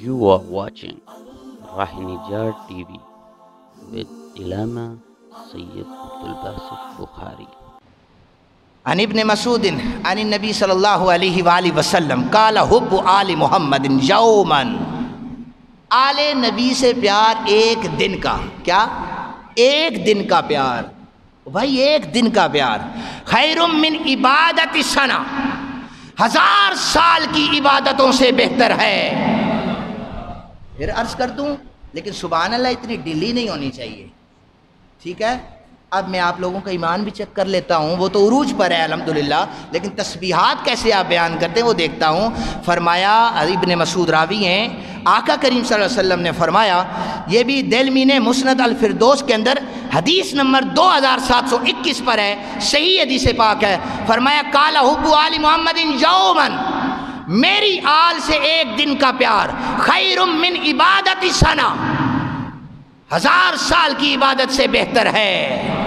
You are watching Rahinijar TV with Ilama Sayyid Abdul Basit Bukhari. عن ابن مسعود عن النبی صلی اللہ علیہ وآلہ وسلم قال حب آل محمد یوما، آل نبی سے پیار ایک دن کا، کیا؟ ایک دن کا پیار، بھائی ایک دن کا پیار، خیر من عبادت سنہ، 1000 سال کی عبادتوں سے بہتر ہے۔ پھر عرض کر دوں، لیکن سبحان اللہ اتنی ڈھیلی نہیں ہونی چاہیے، ٹھیک ہے؟ اب میں آپ لوگوں کا ایمان بھی چیک کر لیتا ہوں، وہ تو عروج پر ہے الحمدللہ، لیکن تسبیحات کیسے آپ بیان کرتے ہیں وہ دیکھتا ہوں۔ فرمایا، ابن مسعود راوی ہیں، آقا کریم صلی اللہ علیہ وسلم نے فرمایا، یہ بھی دلمی نے مسند الفردوس کے اندر حدیث نمبر 2721 پر ہے، صحیح حدیث پاک ہے، فرمایا قال حب آل محمد یوما، میری آل سے ایک دن کا پیار، خیر من عبادت سنہ، 1000 سال کی عبادت سے بہتر ہے۔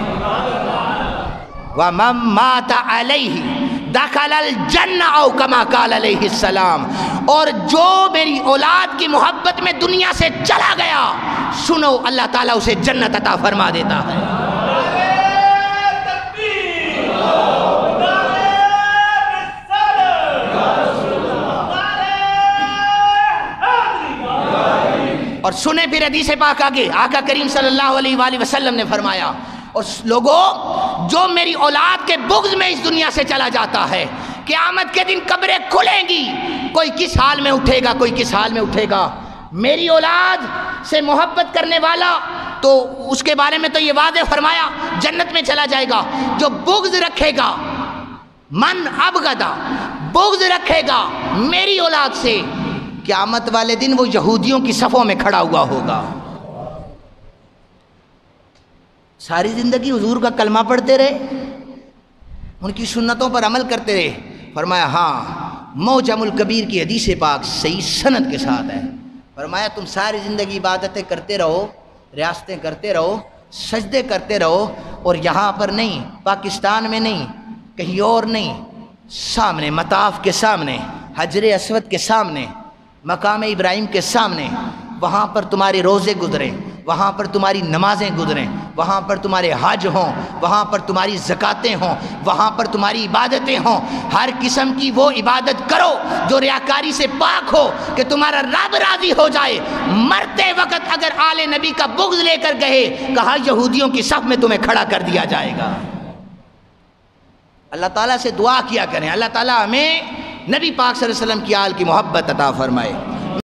وَمَن مَاتَ عَلَيْهِ دَخَلَ الْجَنَّةَ أَوْ كَمَا قَالَ عَلَيْهِ السَّلَامُ، اور جو میری اولاد کی محبت میں دنیا سے چلا گیا، سنو اللہ تعالیٰ اسے جنت عطا فرما دیتا ہے۔ اور سنیں پھر حدیث پاک آگے، آقا کریم صلی اللہ علیہ وآلہ وسلم نے فرمایا، اور لوگوں جو میری اولاد کے بغض میں اس دنیا سے چلا جاتا ہے، قیامت کے دن قبریں کھلیں گی، کوئی کس حال میں اٹھے گا، کوئی کس حال میں اٹھے گا۔ میری اولاد سے محبت کرنے والا تو اس کے بارے میں تو یہ واضح فرمایا جنت میں چلا جائے گا، جو بغض رکھے گا، من ابغضا، بغض رکھے گا میری اولاد سے، قیامت والے دن وہ یہودیوں کی صفوں میں کھڑا ہوا ہوگا۔ ساری زندگی حضور کا کلمہ پڑھتے رہے، ان کی سنتوں پر عمل کرتے رہے۔ فرمایا ہاں، معجم الکبیر کی حدیث پاک صحیح سند کے ساتھ ہے، فرمایا تم ساری زندگی عبادتیں کرتے رہو، ریاستیں کرتے رہو، سجدے کرتے رہو، اور یہاں پر نہیں، پاکستان میں نہیں، کہیں اور نہیں، سامنے مطاف کے سامنے، حجر اسود کے سامنے، مقام ابراہیم کے سامنے، وہاں پر تمہارے روزے گزریں، وہاں پر تمہاری نمازیں گزریں، وہاں پر تمہارے حج ہوں، وہاں پر تمہاری زکاتیں ہوں، وہاں پر تمہاری عبادتیں ہوں، ہر قسم کی وہ عبادت کرو جو ریاکاری سے پاک ہو، کہ تمہارا رب راضی ہو جائے۔ مرتے وقت اگر آل نبی کا بغض لے کر گئے، کہا یہودیوں کی صف میں تمہیں کھڑا کر دیا جائے گا۔ اللہ تعالیٰ سے دعا کیا کریں، اللہ تعالیٰ ہمیں نبی پاک صلی اللہ علیہ وسلم کی آل کی محبت عطا فرمائے۔